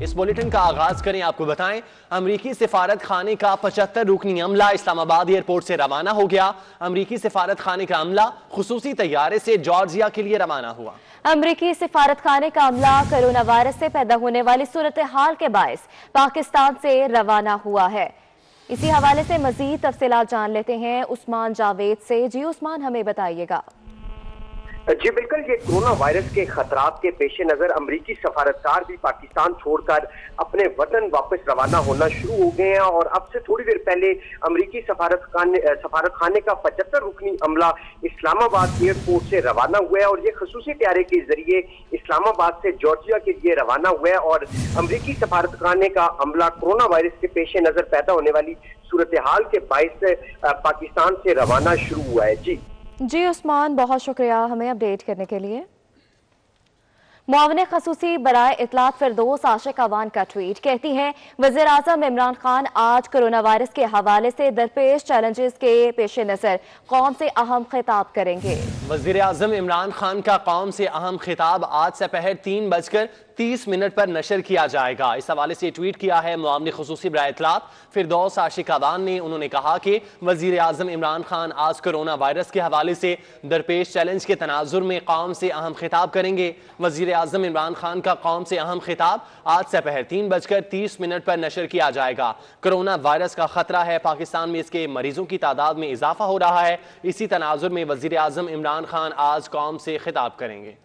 اس bulletin کا آغاز کریں، آپ کو بتائیں امریکی سفارت خانے کا 75 رکنی عملہ اسلام آباد ایئرپورٹ سے روانہ ہو گیا۔ امریکی سفارت خانے کا عملہ خصوصی طیارے سے جارجیا کے لیے روانہ ہوا۔ امریکی سفارت خانے کا عملہ کرونا وائرس سے پیدا ہونے والی صورتحال کے باعث پاکستان سے روانہ ہوا ہے۔ اسی حوالے سے مزید تفصیلات جان لیتے ہیں عثمان جاوید سے۔ جی عثمان، ہمیں بتائیے گا۔ جی بالکل، یہ کرونا وائرس کے خطرات کے پیش نظر امریکی سفارتکار بھی پاکستان چھوڑ کر اپنے وطن واپس روانہ ہونا شروع ہو گئے ہیں، اور اب سے تھوڑی دیر پہلے امریکی سفارت خانے کا 75 رکنی عملہ اسلام آباد ایئرپورٹ سے روانہ ہوا ہے، اور یہ خصوصی طیارے کے ذریعے اسلام آباد سے جارجیا کے لیے روانہ ہوا ہے۔ اور امریکی سفارت خانے کا عملہ کرونا وائرس کے پیش نظر پیدا ہونے والی صورتحال کے باعث پاکستان سے روانہ شروع ہوا ہے۔ جی عثمان، بہت شکریہ ہمیں اپڈیٹ کرنے کے لیے۔ معاون خصوصی برائے اطلاعات فردوس عاشق اوان کا ٹویٹ کہتی ہیں وزیر اعظم عمران خان آج کرونا وائرس کے حوالے سے درپیش چیلنجز کے پیش نظر قوم سے اہم خطاب کریں گے۔ وزیر اعظم عمران خان کا قوم سے اہم خطاب آج سپہر 3:30 پر نشر کیا جائے گا۔ اس حوالے سے ٹویٹ کیا ہے معاون خصوصی برائے اطلاعات فردوس عاشق اوان نے۔ انہوں نے کہا کہ وزیر اعظم عمران خان آج کرونا وائرس کے حوالے سے درپیش چیلنج کے تناظر میں قوم سے اہم خطاب کریں گے۔ وزیر اعظم عمران خان کا قوم سے اہم خطاب آج سپہر 3:30 پر نشر کیا جائے گا۔ کرونا وائرس کا خطرہ ہے، پاکستان میں اس کے مریضوں کی تعداد میں اضافہ ہو رہا ہے۔ اسی تناظر میں وزیر اعظم عمران خان آج قوم سے خطاب کریں گے۔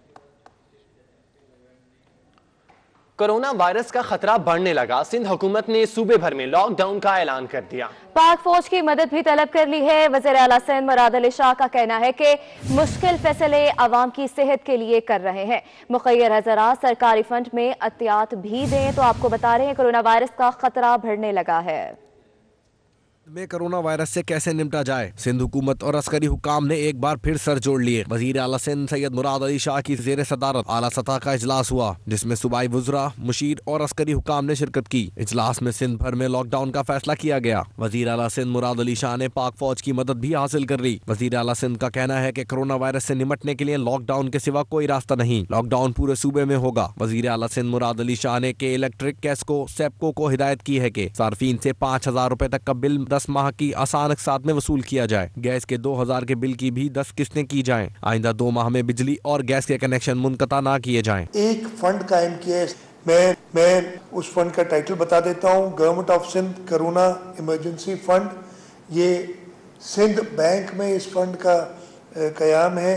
کرونا وائرس کا خطرہ بڑھنے لگا، سندھ حکومت نے صوبے بھر میں لاک ڈاؤن کا اعلان کر دیا۔ پاک فوج کی مدد بھی طلب کر لی ہے۔ وزیر اعلیٰ سندھ مراد علی شاہ کا کہنا ہے کہ مشکل فیصلے عوام کی صحت کے لیے کر رہے ہیں، مخیر حضرات سرکاری فنڈ میں احتیاط بھی دیں۔ تو آپ کو بتا رہے ہیں کرونا وائرس کا خطرہ بڑھنے لگا ہے۔ میں کرونا وائرس سے کیسے نمٹا جائے، سندھ حکومت اور عسکری حکام نے ایک بار پھر سر جوڑ لیے۔ وزیر اعلیٰ سندھ سید مراد علی شاہ کی زیر صدارت اعلیٰ سطح کا اجلاس ہوا، جس میں صوبائی وزراء، مشیر اور عسکری حکام نے شرکت کی۔ اجلاس میں سندھ بھر میں لاک ڈاؤن کا فیصلہ کیا گیا۔ وزیر اعلیٰ سندھ مراد علی شاہ نے پاک فوج کی مدد بھی حاصل کر لی۔ وزیر اعلیٰ سندھ کا کہنا ہے کہ کرونا وائرس سے نمٹنے کے لیے لاک ڈاؤن کے سوا کوئی راستہ نہیں، لاک ڈاؤن پورے صوبے میں ہوگا۔ وزیر اعلیٰ سندھ مراد علی شاہ نے کہ الیکٹرک کیسکو سیپکو کو ہدایت کی ہے کہ صارفین سے 5,000 روپے تک کا بل 10 ماہ کی آسان اقساط میں وصول کیا جائے۔ گیس کے 2,000 کے بل کی بھی 10 قسطیں کی جائیں۔ آئندہ 2 ماہ میں بجلی اور گیس کے کنیکشن منقطع نہ کیے جائیں۔ ایک فنڈ قائم کیا ہے، میں اس فنڈ کا ٹائٹل بتا دیتا ہوں، government of Sindh corona emergency fund. یہ سندھ بینک میں اس فنڈ کا قیام ہے۔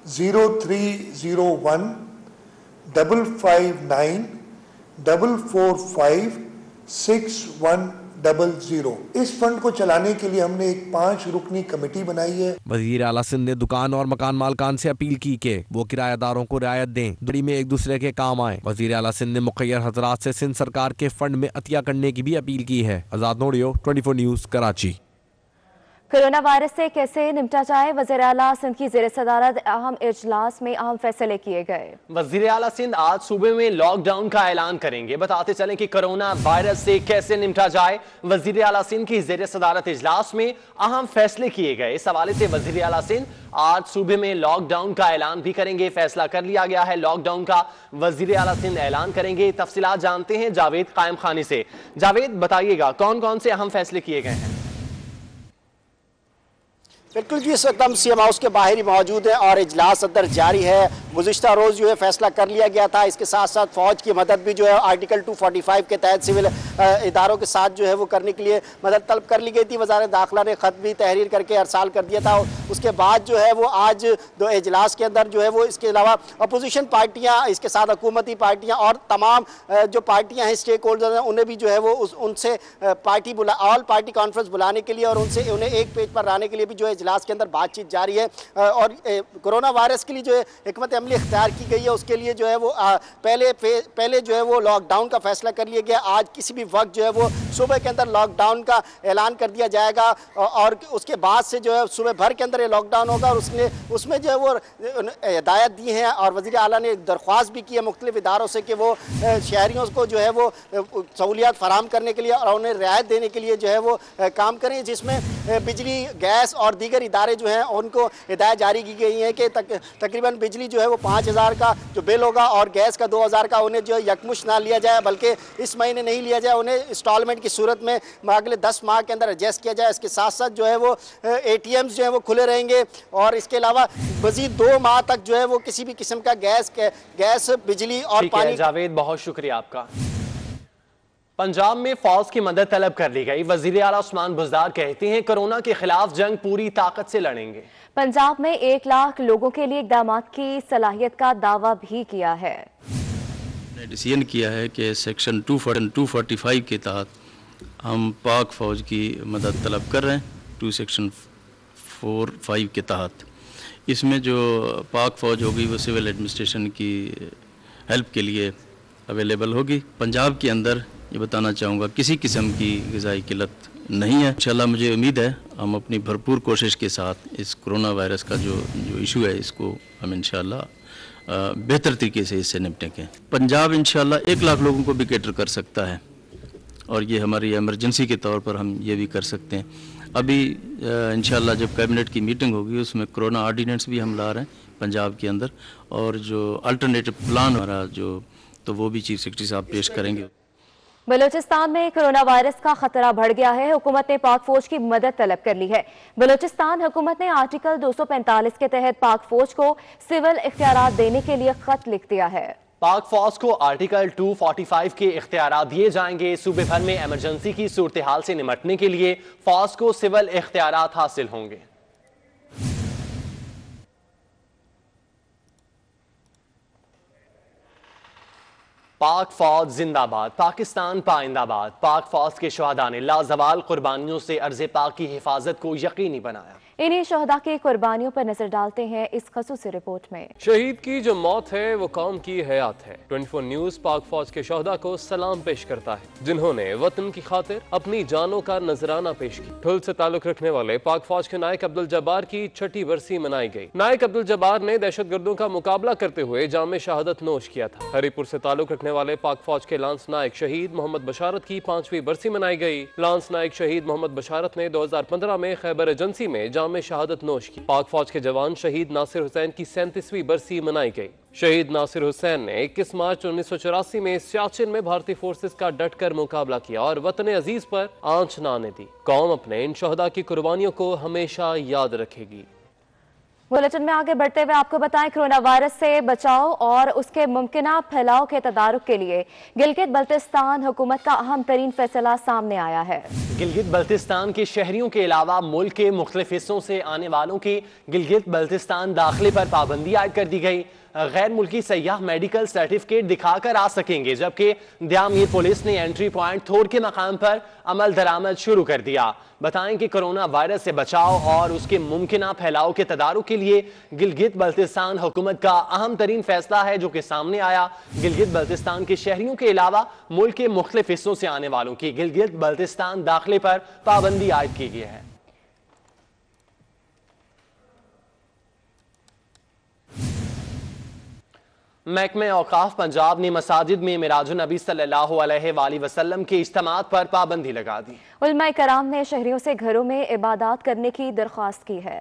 0301 559 445 6100۔ اس فنڈ کو چلانے کے لیے ہم نے ایک 5 رکنی کمیٹی بنائی ہے۔ وزیر اعلیٰ سندھ نے دکان اور مکان مالکان سے اپیل کی کہ وہ کرایہ داروں کو رعایت دیں، دوری میں ایک دوسرے کے کام آئیں۔ وزیر اعلیٰ سندھ نے مخیر حضرات سے سندھ سرکار کے فنڈ میں عطیہ کرنے کی بھی اپیل کی ہے۔ Azad Noriyo, 24 news, Karachi. Corona virus سے کیسے نمٹا جائے، وزیر اعلیٰ سندھ کی زیر صدارت اہم اجلاس میں اہم فیصلے کیے گئے۔ وزیر اعلیٰ سندھ آج صوبے میں لاک ڈاؤن کا اعلان کریں گے۔ بتاتے چلیں کہ کرونا وائرس سے کیسے نمٹا جائے، وزیر اعلیٰ سندھ کی زیر صدارت اجلاس میں اہم فیصلے کیے گئے۔ اس حوالے سے وزیر اعلیٰ سندھ آج صوبے میں لاک ڈاؤن کا اعلان بھی کریں گے۔ فیصلہ کر لیا گیا ہے لاک ڈاؤن کا، وزیر اعلیٰ سندھ اعلان کریں گے۔ تفصیلات جانتے ہیں جاوید قائم خانی سے۔ جاوید، بتائیے گا کون کون سے اہم فیصلے کیے گئے ہیں؟ بالکل جی، اس وقت ہم سی ایم ہاؤس کے باہر ہی موجود ہیں اور اجلاس اندر جاری ہے۔ گزشتہ روز جو ہے فیصلہ کر لیا گیا تھا، اس کے ساتھ ساتھ فوج کی مدد بھی جو ہے آرٹیکل 245 کے تحت سول اداروں کے ساتھ جو ہے وہ کرنے کے لیے مدد طلب کر لی گئی تھی۔ وزارت داخلہ نے خط بھی تحریر کر کے ارسال کر دیا تھا۔ اس کے بعد جو ہے وہ آج اجلاس کے اندر جو ہے وہ اس کے علاوہ اپوزیشن پارٹیاں، اس کے ساتھ حکومتی پارٹیاں اور تمام جو پارٹیاں ہیں اسٹیک ہولڈر ہیں، انہیں بھی جو ہے وہ ان سے آل پارٹی کانفرنس بلانے کے لیے اور انہیں ایک پیج پر لانے کے لیے بھی جو ہے اجلاس کے اندر بات چیت جاری ہے۔ اور کرونا وائرس کے لیے جو ہے حکمت عملی اختیار کی گئی ہے، اس کے لیے جو ہے وہ پہلے جو ہے وہ لاک ڈاؤن کا فیصلہ کر لیا گیا۔ آج کسی بھی وقت جو ہے وہ صوبے کے اندر لاک ڈاؤن کا اعلان کر دیا جائے گا اور اس کے بعد سے جو ہے صوبے بھر کے اندر یہ لاک ڈاؤن ہوگا. اور اس میں جو ہے وہ ہدایت دی ہیں اور وزیر اعلیٰ نے درخواست بھی کی ہے مختلف اداروں سے کہ وہ شہریوں کو جو ہے وہ سہولیات فراہم کرنے کے لیے اور انہیں رعایت دینے کے لیے جو ہے وہ کام کریں, جس میں بجلی, گیس اور دیگر ادارے جو ہیں ان کو ہدایت جاری کی گئی ہے کہ تقریباً بجلی جو ہے وہ 5,000 کا جو بل ہوگا اور گیس کا 2,000 کا انہیں جو ہے یکمشت نہ لیا جائے بلکہ اس مہینے نہیں لیا جائے, انہیں انسٹالمنٹ کی صورت میں اگلے 10 ماہ کے اندر ایڈجسٹ کیا جائے. اس کے ساتھ ساتھ جو ہے وہ ATMs جو ہیں وہ کھلے رہیں گے اور اس کے علاوہ مزید 2 ماہ تک جو ہے وہ کسی بھی قسم کا گیس بجلی اور پانی. جاوید بہت شکریہ آپ کا. پنجاب میں فوج کی مدد طلب کر لی گئی. وزیر اعلیٰ عثمان بزدار کہتے ہیں کورونا کے خلاف جنگ پوری طاقت سے لڑیں گے. پنجاب میں 1 لاکھ لوگوں کے لیے اقدامات کی صلاحیت کا دعویٰ بھی کیا ہے. ڈیسیژن کیا ہے کہ سیکشن 245 کے تحت ہم پاک فوج کی مدد طلب کر رہے ہیں. 2 سیکشن 45 کے تحت اس میں جو پاک فوج ہوگی وہ سول ایڈمنسٹریشن کی ہیلپ کے لیے اویلیبل ہوگی. پنجاب کے اندر یہ بتانا چاہوں گا کسی قسم کی غذائی قلت نہیں ہے. انشاءاللہ مجھے امید ہے ہم اپنی بھرپور کوشش کے ساتھ اس کرونا وائرس کا جو ایشو ہے اس کو ہم انشاءاللہ بہتر طریقے سے اس سے نپٹیں گے. پنجاب انشاءاللہ 1 لاکھ لوگوں کو بھی کیٹر کر سکتا ہے اور یہ ہماری ایمرجنسی کے طور پر ہم یہ بھی کر سکتے ہیں. ابھی انشاءاللہ جب کیبنٹ کی میٹنگ ہوگی اس میں کرونا آرڈیننس بھی ہم لا رہے ہیں پنجاب کے اندر اور جو الٹرنیٹو پلان ہمارا جو تو وہ بھی چیف سیکرٹری صاحب پیش کریں گے. بلوچستان میں کرونا وائرس کا خطرہ بڑھ گیا ہے. حکومت نے پاک فوج کی مدد طلب کر لی ہے. بلوچستان حکومت نے آرٹیکل 245 کے تحت پاک فوج کو سول اختیارات دینے کے لیے خط لکھ دیا ہے. پاک فوج کو آرٹیکل 245 کے اختیارات دیے جائیں گے. صوبے بھر میں ایمرجنسی کی صورتحال سے نمٹنے کے لیے فوج کو سول اختیارات حاصل ہوں گے. پاک فوج زندہ باد. پاکستان پائندہ باد. پاک فوج کے شہداء نے لازوال قربانیوں سے ارض پاک کی حفاظت کو یقینی بنایا. انہی شہداء کی قربانیوں پر نظر ڈالتے ہیں اس خصوصی رپورٹ میں. شہید کی جو موت ہے وہ قوم کی حیات ہے. 24 نیوز پاک فوج کے شہداء کو سلام پیش کرتا ہے جنہوں نے وطن کی خاطر اپنی جانوں کا نذرانہ پیش کی. ٹھل سے تعلق رکھنے والے پاک فوج کے نائک عبدالجبار کی 6ٹھی برسی منائی گئی. نائک عبدالجبار نے دہشت گردوں کا مقابلہ کرتے ہوئے جام شہادت نوش کیا تھا. ہری پور سے تعلق رکھنے والے پاک فوج کے لانس نائک شہید محمد بشارت کی 5ویں برسی منائی گئی. لانس نائک شہید محمد بشارت نے 2015 میں خیبر ایجنسی میں جام شہادت نوش کی. پاک فوج کے جوان شہید ناصر حسین کی 37ویں برسی منائی گئی. شہید ناصر حسین نے 21 مارچ 1984 میں سیاچن میں بھارتی فورسز کا ڈٹ کر مقابلہ کیا اور وطن عزیز پر آنچ نہ آنے دی. قوم اپنے ان شہداء کی قربانیوں کو ہمیشہ یاد رکھے گی. بلیٹن میں آگے بڑھتے ہوئے آپ کو بتائیں کورونا وائرس سے بچاؤ اور اس کے ممکنہ پھیلاؤ کے تدارک کے لیے گلگت بلتستان حکومت کا اہم ترین فیصلہ سامنے آیا ہے. گلگت بلتستان کے شہریوں کے علاوہ ملک کے مختلف حصوں سے آنے والوں کی گلگت بلتستان داخلے پر پابندی عائد کر دی گئی. غیر ملکی سیاح میڈیکل سرٹیفکیٹ دکھا کر آ سکیں گے جبکہ دیامیر پولیس نے انٹری پوائنٹ تھوڑ کے مقام پر عمل درآمد شروع کر دیا. بتائیں کہ کرونا وائرس سے بچاؤ اور اس کے ممکنہ پھیلاؤ کے تدارک کے لیے گلگت بلتستان حکومت کا اہم ترین فیصلہ ہے جو کہ سامنے آیا. گلگت بلتستان کے شہریوں کے علاوہ ملک کے مختلف حصوں سے آنے والوں کی گلگت بلتستان داخلے پر پابندی عائد کی گئی ہے. محکمہ اوقاف پنجاب نے مساجد میں معراج النبی صلی اللہ علیہ وآلہ وسلم کے اجتماعات پر پابندی لگا دی. علماء کرام نے شہریوں سے گھروں میں عبادات کرنے کی درخواست کی ہے.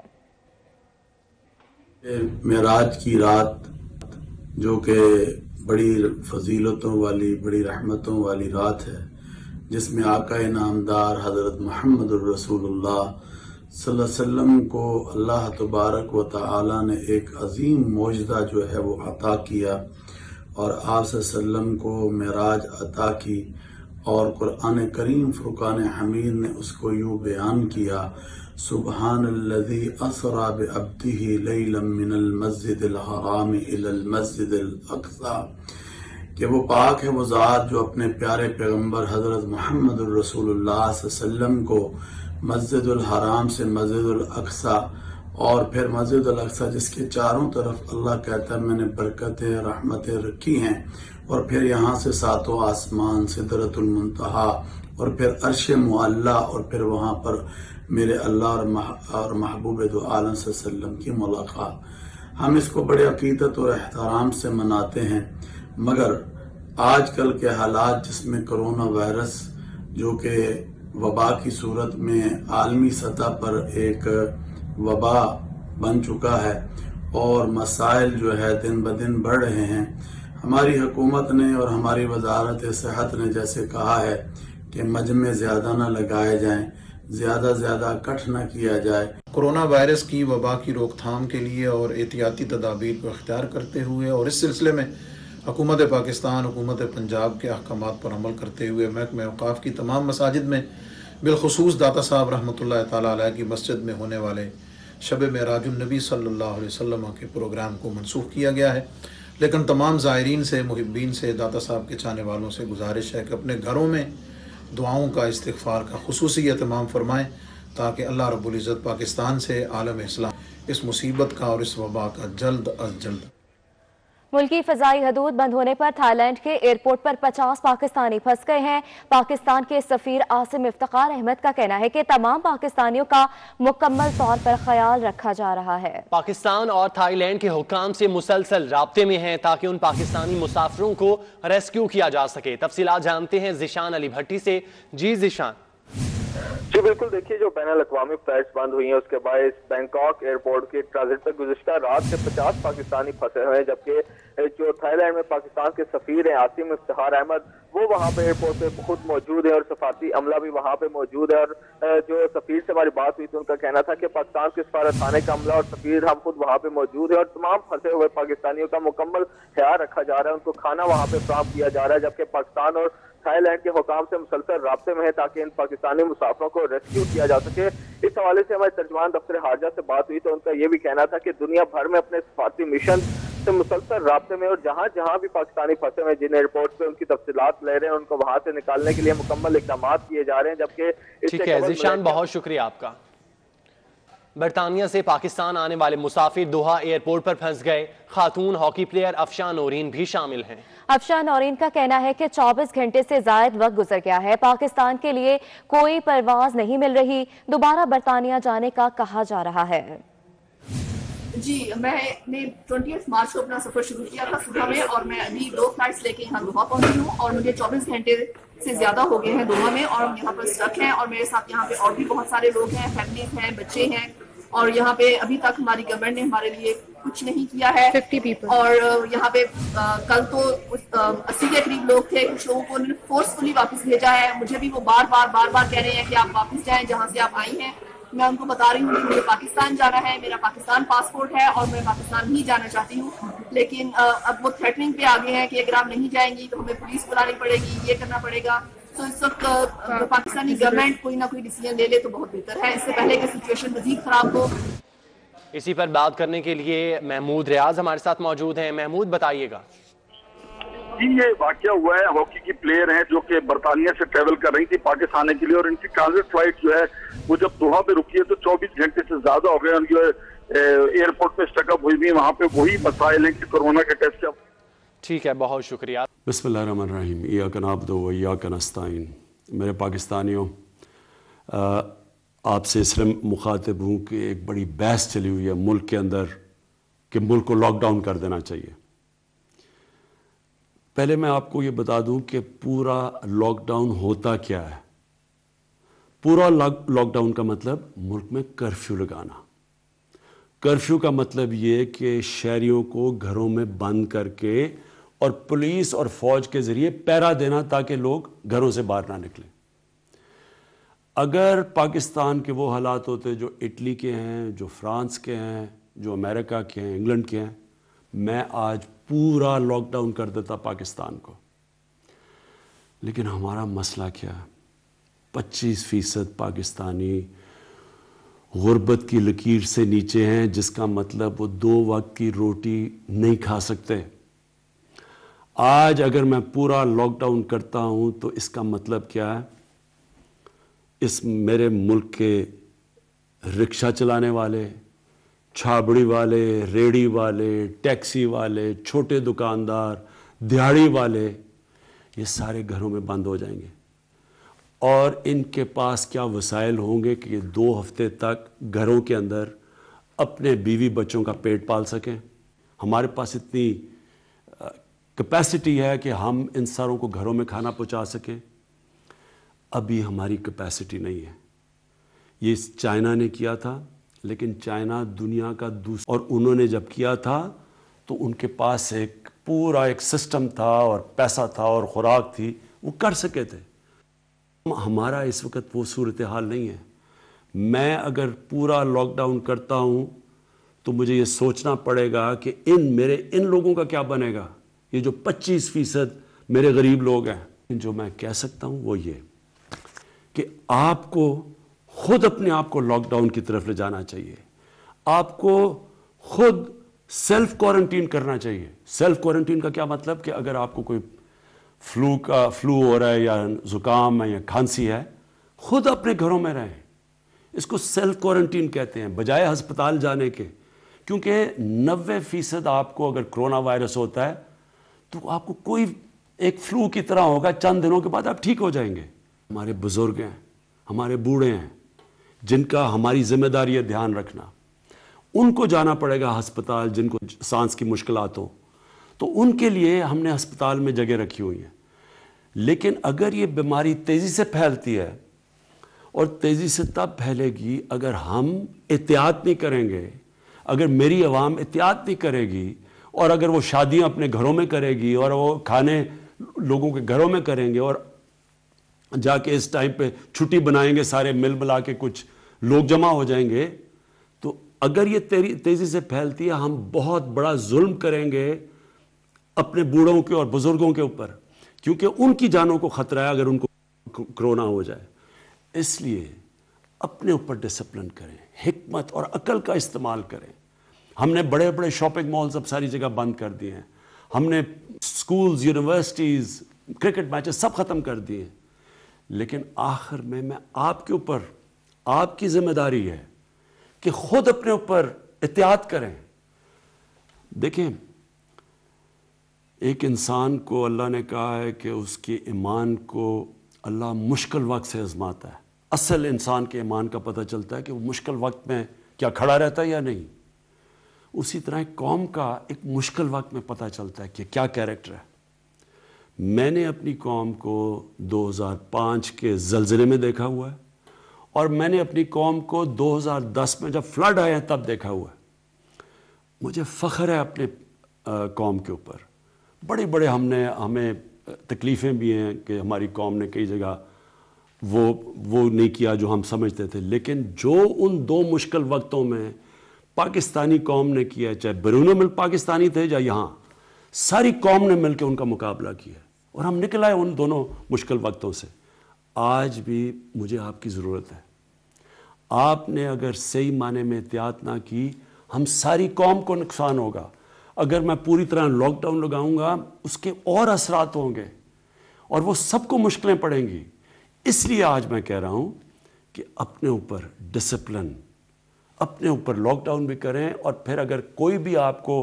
معراج کی رات جو کہ بڑی فضیلتوں والی بڑی رحمتوں والی رات ہے جس میں آقا نامدار حضرت محمد الرسول اللہ صلی اللہ علیہ وسلم کو اللہ تبارک و تعالی نے ایک عظیم معجزہ جو ہے وہ عطا کیا اور آپ صلی اللہ علیہ وسلم کو معراج عطا کی اور قرآن کریم فرقان حمید نے اس کو یوں بیان کیا سبحان الذی اسری بعبدہ لیلا من المسجد الحرام الی المسجد الاقصی کہ وہ پاک ہے وہ ذات جو اپنے پیارے پیغمبر حضرت محمد الرسول اللہ صلی اللہ علیہ وسلم کو مسجد الحرام سے مسجد الاقصی اور پھر مسجد الاقصی جس کے چاروں طرف اللہ کہتا ہے میں نے برکتیں رحمتیں رکھی ہیں اور پھر یہاں سے 7 آسمان سدرۃ المنتہا اور پھر عرش معلا اور پھر وہاں پر میرے اللہ اور محبوب دو عالم صلی اللہ علیہ وسلم کی ملاقات۔ ہم اس کو بڑے عقیدت اور احترام سے مناتے ہیں، مگر آج کل کے حالات جس میں کرونا وائرس جو کہ وبا کی صورت میں عالمی سطح پر ایک وبا بن چکا ہے اور مسائل جو ہے دن بدن بڑھ رہے ہیں، ہماری حکومت نے اور ہماری وزارت صحت نے جیسے کہا ہے کہ مجمع زیادہ نہ لگائے جائیں، زیادہ اکٹھ نہ کیا جائے۔ کورونا وائرس کی وبا کی روک تھام کے لیے اور احتیاطی تدابیر کو اختیار کرتے ہوئے اور اس سلسلے میں حکومت پاکستان، حکومت پنجاب کے احکامات پر عمل کرتے ہوئے محکمہ اوقاف کی تمام مساجد میں بالخصوص داتا صاحب رحمۃ اللہ تعالیٰ علیہ کی مسجد میں ہونے والے شب معراج النبی صلی اللہ علیہ وسلم کے پروگرام کو منسوخ کیا گیا ہے، لیکن تمام زائرین سے، محبین سے، داتا صاحب کے چاہنے والوں سے گزارش ہے کہ اپنے گھروں میں دعاؤں کا، استغفار کا خصوصی اہتمام فرمائیں تاکہ اللہ رب العزت پاکستان سے عالم اسلام اس مصیبت کا اور اس وبا کا جلد از جلد۔ ملکی فضائی حدود بند ہونے پر تھائی لینڈ کے ایئرپورٹ پر 50 پاکستانی پھنس گئے ہیں۔ پاکستان کے سفیر عاصم افتخار احمد کا کہنا ہے کہ تمام پاکستانیوں کا مکمل طور پر خیال رکھا جا رہا ہے۔ پاکستان اور تھائی لینڈ کے حکام سے مسلسل رابطے میں ہیں تاکہ ان پاکستانی مسافروں کو ریسکیو کیا جا سکے۔ تفصیلات جانتے ہیں ذیشان علی بھٹی سے۔ جی ذیشان۔ جی بالکل، دیکھیے جو بین الاقوامی فلائٹس بند ہوئی ہیں اس کے باعث بینکاک ایئرپورٹ کے ٹرانزٹ پر گزشتہ رات سے 50 پاکستانی پھنسے ہوئے ہیں، جبکہ جو تھائی لینڈ میں پاکستان کے سفیر ہیں عاصم افتخار احمد، وہ وہاں پہ ایئرپورٹ پہ خود موجود ہے اور سفارتی عملہ بھی وہاں پہ موجود ہے۔ اور جو سفیر سے ہماری بات ہوئی تو ان کا کہنا تھا کہ پاکستان کے سفارت خانے کا عملہ اور سفیر ہم خود وہاں پہ موجود ہے اور تمام پھنسے ہوئے پاکستانیوں کا مکمل خیال رکھا جا رہا ہے، ان کو کھانا وہاں پہ فراہم کیا جا رہا ہے، جبکہ پاکستان اور تھائی لینڈ کے حکام سے مسلسل رابطے میں ہے تاکہ ان پاکستانی مسافروں کو ریسکیو کیا جا سکے۔ اس حوالے سے ہمارے ترجمان دفتر خارجہ سے بات ہوئی تو ان کا یہ بھی کہنا تھا کہ دنیا بھر میں اپنے سفارتی مشن سے مسلسل رابطے میں اور جہاں جہاں بھی پاکستانی پھنسے ہوئے جن ایئرپورٹ پہ ان کی تفصیلات لے رہے ہیں ان کو وہاں سے نکالنے کے لیے مکمل اقدامات کیے جا رہے ہیں، جبکہ ٹھیک ہے ذیشان، بہت شکریہ آپ کا۔ برطانیہ سے پاکستان آنے والے مسافر دوحہ ایئرپورٹ پر پھنس گئے۔ خاتون ہاکی پلیئر افشان نورین بھی شامل ہیں۔ افشان نورین کا کہنا ہے کہ 24 گھنٹے سے زائد وقت گزر گیا ہے، پاکستان کے لیے کوئی پرواز نہیں مل رہی، دوبارہ برطانیہ جانے کا کہا جا رہا ہے۔ جی، میں نے 20 مارچ کو اپنا سفر شروع کیا تھا صبح میں، اور میں ابھی 2 فلائٹس لے کے یہاں دوحہ پہنچی ہوں اور مجھے 24 گھنٹے سے زیادہ ہو گئے ہیں دوحہ میں، اور ہم یہاں پر اسٹک ہیں اور میرے ساتھ یہاں پہ اور بھی بہت سارے لوگ ہیں، فیملیز ہیں، بچے ہیں، اور یہاں پہ ابھی تک ہماری گورنمنٹ نے ہمارے لیے کچھ نہیں کیا ہے۔ 50 پیپل، اور یہاں پہ کل تو 80 کے قریب لوگ تھے، کچھ لوگوں کو انہوں نے فورسفلی واپس بھیجا ہے۔ مجھے بھی وہ بار بار کہہ رہے ہیں کہ آپ واپس جائیں جہاں سے آپ آئی ہیں۔ میں ان کو بتا رہی ہوں کہ مجھے پاکستان جانا ہے، میرا پاکستان پاسپورٹ ہے اور میں پاکستان ہی جانا چاہتی ہوں، لیکن اب وہ تھریٹننگ پہ آگے ہیں کہ اگر آپ نہیں جائیں گی تو ہمیں پولیس بلانی پڑے گی، یہ کرنا پڑے گا۔ تو اس وقت پاکستانی گورنمنٹ کوئی نہ کوئی ڈیسیژن لے لے تو بہت بہتر ہے، اس سے پہلے کہ سچویشن مزید خراب ہو۔ اسی پر بات کرنے کے لیے محمود ریاض ہمارے ساتھ موجود ہیں۔ محمود بتائیے گا۔ جی، یہ واقعہ ہوا ہے، ہاکی کی پلیئر ہیں جو کہ برطانیہ سے ٹریول کر رہی تھی پاکستان آنے کے لیے، اور ان کی ٹرانزٹ فلائٹ جو ہے وہ جب دوحہ پہ رکی ہے تو 24 گھنٹے سے زیادہ ہو گئے، ان کی ایئرپورٹ پہ اسٹک اپ ہوئی بھی، وہاں پہ وہی مسائل ہیں کہ کورونا کے ٹیسٹ۔ ٹھیک ہے، بہت شکریہ۔ بسم اللہ الرحمن الرحیم، ایاک نعبد و ایاک نستعین۔ میرے پاکستانیوں، آپ سے اس لیے مخاطب ہوں کہ ایک بڑی بحث چلی ہوئی ہے ملک کے اندر کہ ملک کو لاک ڈاؤن کر دینا چاہیے۔ پہلے میں آپ کو یہ بتا دوں کہ پورا لاک ڈاؤن ہوتا کیا ہے۔ پورا لاک ڈاؤن کا مطلب ملک میں کرفیو لگانا۔ کرفیو کا مطلب یہ کہ شہریوں کو گھروں میں بند کر کے اور پولیس اور فوج کے ذریعے پہرا دینا تاکہ لوگ گھروں سے باہر نہ نکلیں۔ اگر پاکستان کے وہ حالات ہوتے جو اٹلی کے ہیں، جو فرانس کے ہیں، جو امریکہ کے ہیں، انگلینڈ کے ہیں، میں آج پورا لاک ڈاؤن کر دیتا پاکستان کو۔ لیکن ہمارا مسئلہ کیا ہے؟ 25% پاکستانی غربت کی لکیر سے نیچے ہیں، جس کا مطلب وہ 2 وقت کی روٹی نہیں کھا سکتے۔ آج اگر میں پورا لاک ڈاؤن کرتا ہوں تو اس کا مطلب کیا ہے؟ اس میرے ملک کے رکشہ چلانے والے، چھابڑی والے، ریڑی والے، ٹیکسی والے، چھوٹے دکاندار، دیہڑی والے، یہ سارے گھروں میں بند ہو جائیں گے۔ اور ان کے پاس کیا وسائل ہوں گے کہ یہ 2 ہفتے تک گھروں کے اندر اپنے بیوی بچوں کا پیٹ پال سکیں. ہمارے پاس اتنی کیپیسٹی ہے کہ ہم ان ساروں کو گھروں میں کھانا پہنچا سکیں. ابھی ہماری کیپیسٹی نہیں ہے. یہ چائنا نے کیا تھا، لیکن چائنا دنیا کا دوسرا، اور انہوں نے جب کیا تھا تو ان کے پاس ایک پورا ایک سسٹم تھا اور پیسہ تھا اور خوراک تھی، وہ کر سکے تھے. ہمارا اس وقت وہ صورتحال نہیں ہے. میں اگر پورا لاک ڈاؤن کرتا ہوں تو مجھے یہ سوچنا پڑے گا کہ ان لوگوں کا کیا بنے گا. یہ جو 25% میرے غریب لوگ ہیں. جو میں کہہ سکتا ہوں وہ یہ کہ آپ کو خود اپنے آپ کو لاک ڈاؤن کی طرف لے جانا چاہیے. آپ کو خود سیلف کوارنٹین کرنا چاہیے. سیلف کوارنٹین کا کیا مطلب کہ اگر آپ کو کوئی فلو ہو رہا ہے یا زکام ہے یا کھانسی ہے، خود اپنے گھروں میں رہیں. اس کو سیلف کوارنٹین کہتے ہیں بجائے ہسپتال جانے کے. کیونکہ 90% آپ کو اگر کرونا وائرس ہوتا ہے تو آپ کو کوئی ایک فلو کی طرح ہوگا، چند دنوں کے بعد آپ ٹھیک ہو جائیں گے. ہمارے بزرگ ہیں، ہمارے بوڑھے ہیں، جن کا ہماری ذمہ داری ہے دھیان رکھنا. ان کو جانا پڑے گا ہسپتال، جن کو سانس کی مشکلات ہو، تو ان کے لیے ہم نے ہسپتال میں جگہ رکھی ہوئی ہیں. لیکن اگر یہ بیماری تیزی سے پھیلتی ہے، اور تیزی سے تب پھیلے گی اگر ہم احتیاط نہیں کریں گے، اگر میری عوام احتیاط نہیں کرے گی، اور اگر وہ شادیاں اپنے گھروں میں کرے گی اور وہ کھانے لوگوں کے گھروں میں کریں گے، اور جا کے اس ٹائم پہ چھٹی بنائیں گے، سارے مل ملا کے کچھ لوگ جمع ہو جائیں گے، تو اگر یہ تیزی سے پھیلتی ہے ہم بہت بڑا ظلم کریں گے اپنے بوڑھوں کے اور بزرگوں کے اوپر، کیونکہ ان کی جانوں کو خطرہ ہے اگر ان کو کرونا ہو جائے. اس لیے اپنے اوپر ڈسپلن کریں، حکمت اور عقل کا استعمال کریں. ہم نے بڑے بڑے شاپنگ مالز اب ساری جگہ بند کر دیے ہیں. ہم نے سکولز، یونیورسٹیز، کرکٹ میچز سب ختم کر دیے ہیں. لیکن آخر میں آپ کے اوپر، آپ کی ذمہ داری ہے کہ خود اپنے اوپر احتیاط کریں. دیکھیں، ایک انسان کو اللہ نے کہا ہے کہ اس کے ایمان کو اللہ مشکل وقت سے آزماتا ہے. اصل انسان کے ایمان کا پتہ چلتا ہے کہ وہ مشکل وقت میں کیا کھڑا رہتا ہے یا نہیں. اسی طرح ایک قوم کا ایک مشکل وقت میں پتہ چلتا ہے کہ کیا کیریکٹر ہے. میں نے اپنی قوم کو 2005 کے زلزلے میں دیکھا ہوا ہے، اور میں نے اپنی قوم کو 2010 میں جب فلڈ آئے ہیں تب دیکھا ہوا ہے. مجھے فخر ہے اپنے قوم کے اوپر. بڑے ہمیں تکلیفیں بھی ہیں کہ ہماری قوم نے کئی جگہ وہ نہیں کیا جو ہم سمجھتے تھے، لیکن جو ان 2 مشکل وقتوں میں پاکستانی قوم نے کیا، چاہے بیرون ملک پاکستانی تھے یا یہاں، ساری قوم نے مل کے ان کا مقابلہ کیا اور ہم نکل آئے ان دونوں مشکل وقتوں سے. آج بھی مجھے آپ کی ضرورت ہے. آپ نے اگر صحیح معنی میں احتیاط نہ کی، ہم ساری قوم کو نقصان ہوگا. اگر میں پوری طرح لاک ڈاؤن لگاؤں گا، اس کے اور اثرات ہوں گے اور وہ سب کو مشکلیں پڑیں گی. اس لیے آج میں کہہ رہا ہوں کہ اپنے اوپر ڈسپلن، اپنے اوپر لاک ڈاؤن بھی کریں، اور پھر اگر کوئی بھی آپ کو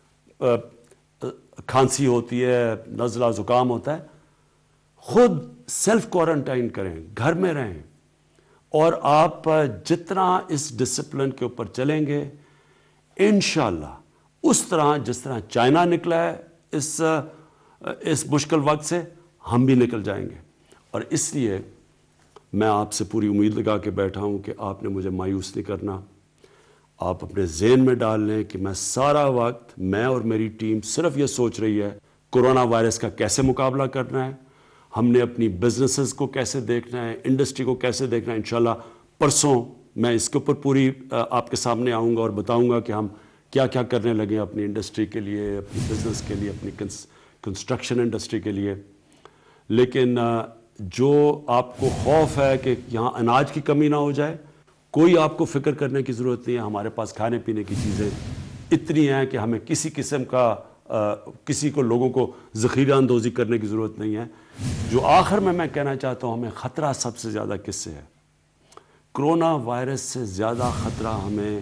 کھانسی ہوتی ہے، نزلہ زکام ہوتا ہے، خود سیلف کوارنٹائن کریں، گھر میں رہیں. اور آپ جتنا اس ڈسپلن کے اوپر چلیں گے، انشاءاللہ اس طرح جس طرح چائنا نکلا ہے اس مشکل وقت سے، ہم بھی نکل جائیں گے. اور اس لیے میں آپ سے پوری امید لگا کے بیٹھا ہوں کہ آپ نے مجھے مایوس نہیں کرنا. آپ اپنے ذہن میں ڈال لیں کہ میں سارا وقت، میں اور میری ٹیم صرف یہ سوچ رہی ہے کورونا وائرس کا کیسے مقابلہ کرنا ہے، ہم نے اپنی بزنسز کو کیسے دیکھنا ہے، انڈسٹری کو کیسے دیکھنا ہے. انشاءاللہ پرسوں میں اس کے اوپر پوری آپ کے سامنے آؤں گا اور بتاؤں گا کہ ہم کیا کیا کرنے لگے اپنی انڈسٹری کے لیے، اپنی بزنس کے لیے، اپنی کنسٹرکشن انڈسٹری کے لیے. لیکن جو آپ کو خوف ہے کہ یہاں اناج کی کمی نہ ہو جائے، کوئی آپ کو فکر کرنے کی ضرورت نہیں ہے. ہمارے پاس کھانے پینے کی چیزیں اتنی ہیں کہ ہمیں کسی قسم کا کسی کو لوگوں کو ذخیرہ اندوزی کرنے کی ضرورت نہیں ہے. جو آخر میں کہنا چاہتا ہوں، ہمیں خطرہ سب سے زیادہ کس سے ہے؟ کرونا وائرس سے زیادہ خطرہ ہمیں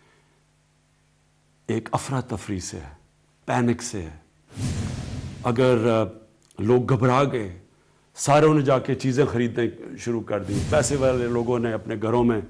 ایک افراتفری سے ہے، پینک سے ہے. اگر لوگ گھبرا گئے सारों ने जाके चीज़ें ख़रीदने शुरू कर दी, पैसे वाले लोगों ने अपने घरों में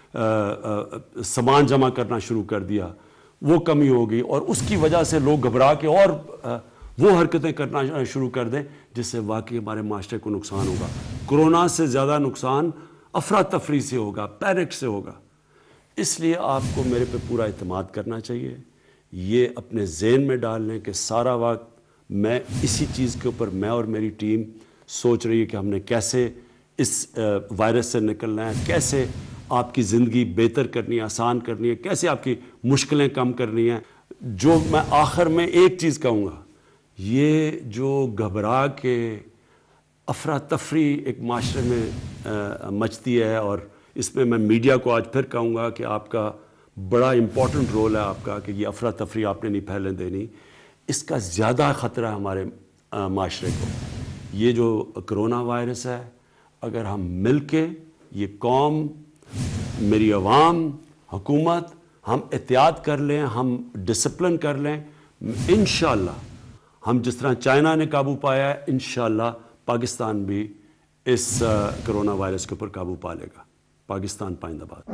सामान जमा करना शुरू कर दिया, वो कमी हो गई और उसकी वजह से लोग घबरा के और वो हरकतें करना शुरू कर दें जिससे वाकई हमारे माशरे को नुकसान होगा। कोरोना से ज़्यादा नुकसान अफरा तफरी से होगा, पैनिक से होगा। इसलिए आपको मेरे पे पूरा इत्मीनान करना चाहिए। ये अपने ज़हन में डाल लें कि सारा वक्त मैं इसी चीज़ के ऊपर मैं और मेरी टीम सोच रही है कि हमने कैसे इस वायरस से निकलना है, कैसे आपकी ज़िंदगी बेहतर करनी है, आसान करनी है, कैसे आपकी मुश्किलें कम करनी है। जो मैं आखिर में एक चीज़ कहूँगा, ये जो घबरा के अफरा तफरी एक माशरे में मचती है और इसमें मैं मीडिया को आज फिर कहूँगा कि आपका बड़ा इम्पोर्टेंट रोल है आपका कि ये अफरा तफरी आपने नहीं फैलने देनी। इसका ज़्यादा ख़तरा है हमारे माशरे को। ये जो कोरोना वायरस है, अगर हम मिल के ये कौम, मेरी आवाम, हुकूमत, हम एहतियात कर लें, हम डिसिप्लिन कर लें, इंशाअल्लाह हम जिस तरह चाइना ने काबू पाया है, इंशाअल्लाह पाकिस्तान भी इस कोरोना वायरस के ऊपर काबू पा लेगा। पाकिस्तान पाइंदाबाद।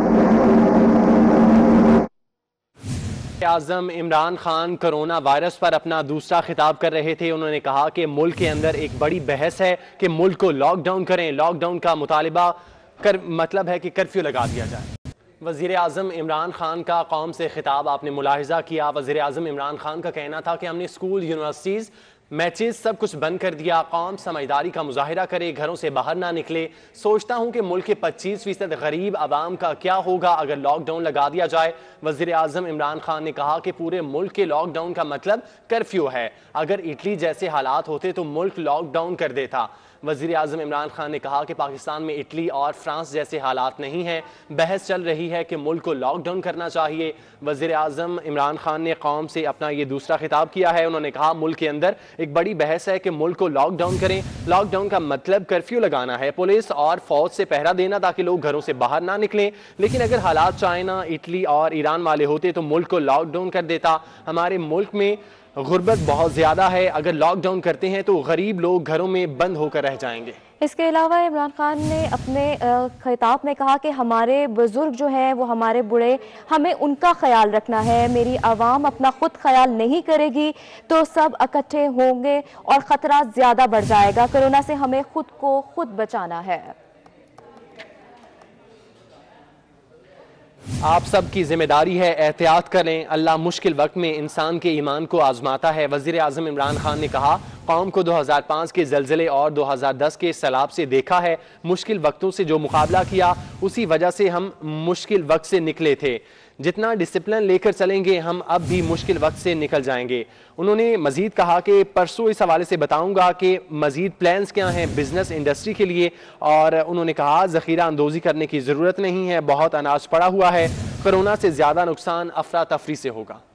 आज़म इमरान खान कोरोना वायरस पर अपना दूसरा खिताब कर रहे थे। उन्होंने कहा कि मुल्क के अंदर एक बड़ी बहस है कि मुल्क को लॉकडाउन करें। लॉकडाउन का मुतालिबा मतलब है कि कर्फ्यू लगा दिया जाए। वज़ीर आज़म इमरान खान का कौम से खिताब आपने मुलाहिज़ा किया। वज़ीर आज़म इमरान खान का कहना था कि हमने स्कूल, यूनिवर्सिटीज़, मैचेस सब कुछ बंद कर दिया। कौम समझदारी का मुजाहिरा करे, घरों से बाहर ना निकले। सोचता हूँ कि मुल्क के 25% गरीब आवाम का क्या होगा अगर लॉकडाउन लगा दिया जाए। वज़ीर आज़म इमरान खान ने कहा कि पूरे मुल्क के लॉकडाउन का मतलब कर्फ्यू है। अगर इटली जैसे हालात होते तो मुल्क लॉकडाउन कर देता। वज़ीर आज़म इमरान खान ने कहा कि पाकिस्तान में इटली और फ्रांस जैसे हालात नहीं हैं। बहस चल रही है कि मुल्क को लॉकडाउन करना चाहिए। वज़ीर आज़म इमरान खान ने कौम से अपना ये दूसरा खिताब किया है। उन्होंने कहा मुल्क के अंदर एक बड़ी बहस है कि मुल्क को लॉकडाउन करें। लॉकडाउन का मतलब कर्फ्यू लगाना है, पुलिस और फौज से पहरा देना ताकि लोग घरों से बाहर ना निकलें। लेकिन अगर हालात चाइना, इटली और ईरान वाले होते तो मुल्क को लॉकडाउन कर देता। हमारे मुल्क में गुर्बत बहुत ज़्यादा है, अगर लॉकडाउन करते हैं तो गरीब लोग घरों में बंद होकर रह जाएंगे। इसके अलावा इमरान खान ने अपने खिताब में कहा कि हमारे बुजुर्ग जो हैं वो हमारे बूढ़े, हमें उनका ख्याल रखना है। मेरी आवाम अपना खुद ख्याल नहीं करेगी तो सब इकट्ठे होंगे और ख़तरा ज़्यादा बढ़ जाएगा। कोरोना से हमें खुद को खुद बचाना है। आप सब की जिम्मेदारी है, एहतियात करें। अल्लाह मुश्किल वक्त में इंसान के ईमान को आजमाता है। वज़ीर आज़म इमरान खान ने कहा कौम को 2005 के ज़लज़ले और 2010 के सैलाब से देखा है। मुश्किल वक्तों से जो मुकाबला किया उसी वजह से हम मुश्किल वक्त से निकले थे। जितना डिसिप्लिन लेकर चलेंगे हम अब भी मुश्किल वक्त से निकल जाएंगे। उन्होंने मजीद कहा कि परसों इस हवाले से बताऊंगा कि मजीद प्लान्स क्या हैं बिजनेस इंडस्ट्री के लिए। और उन्होंने कहा ज़ख़ीरा अंदोज़ी करने की ज़रूरत नहीं है, बहुत अनाज पड़ा हुआ है। कोरोना से ज़्यादा नुकसान अफरा तफरी से होगा।